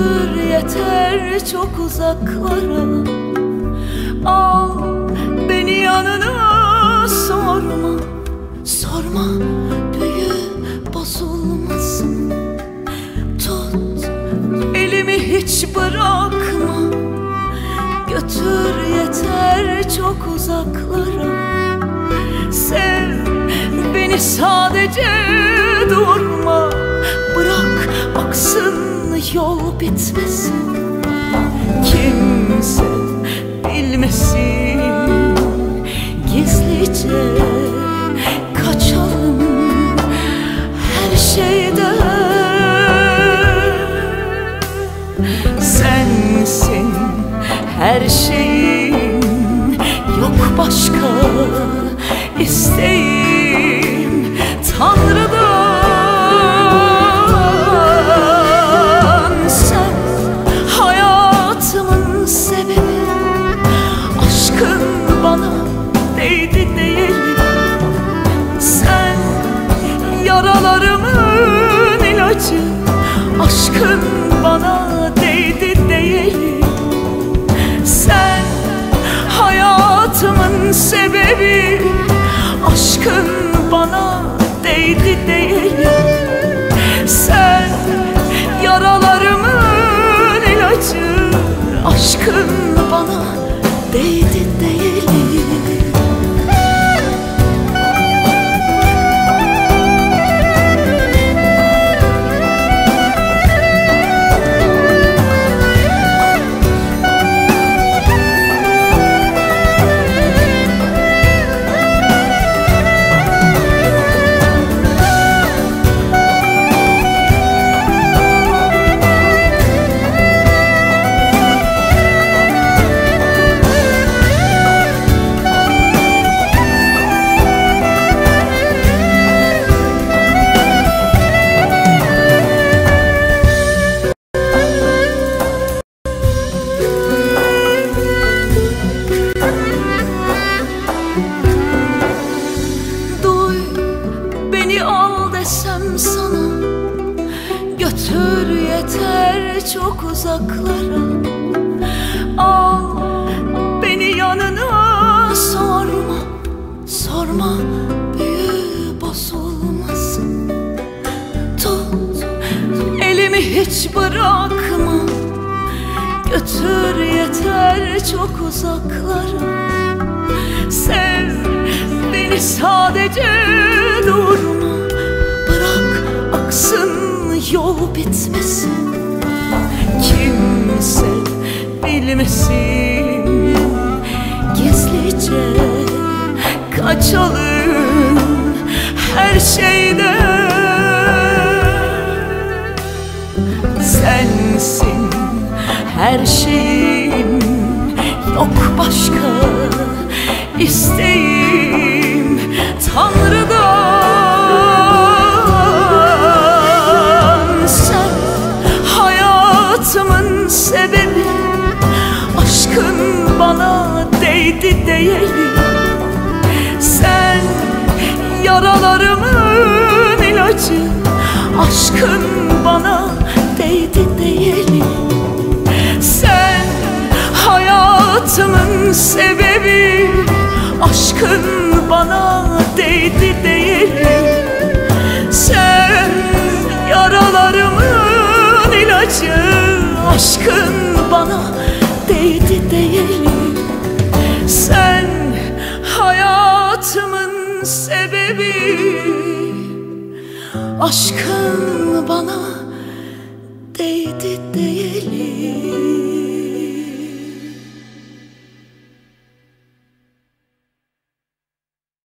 Götür yeter çok uzaklara, al beni yanına, sorma, sorma büyü bozulmasın. Tut elimi hiç bırakma, götür yeter çok uzaklara. Sev beni sadece, durma, bırak aksın yol bitmesin. Kimse bilmesin, gizlice kaçalım her şeyden. Sensin her şeyim, yok başka isteğim Tanrı'dan. Sen hayatımın sebebi, aşkın bana değdi diyelim. Sen yaralarımın ilacı, aşkın bana değdi diyelim. Sen hayatımın sebebi, aşkın bana değdi diyelim. Sen yaralarımın ilacı, aşkın bana değdi diyelim. Desem sana, götür yeter çok uzaklara, al beni yanına, sorma, sorma büyü bozulmasın. Tut elimi hiç bırakma, götür yeter çok uzaklara. Sev beni sadece, durma, bırak aksın yol bitmesin. Kimse bilmesin, gizlice kaçalım her şeyden. Sensin her şeyim, yok başka isteğim Tanrı'dan. Sen hayatımın sebebi, aşkın bana değdi diyelim. Sen yaralarımın ilacı, aşkın bana değdi diyelim. Sen hayatımın sebebi, aşkın bana değdi diyelim. Sen yaralarımın ilacı, aşkın bana değdi diyelim. Sen hayatımın sebebi, aşkın bana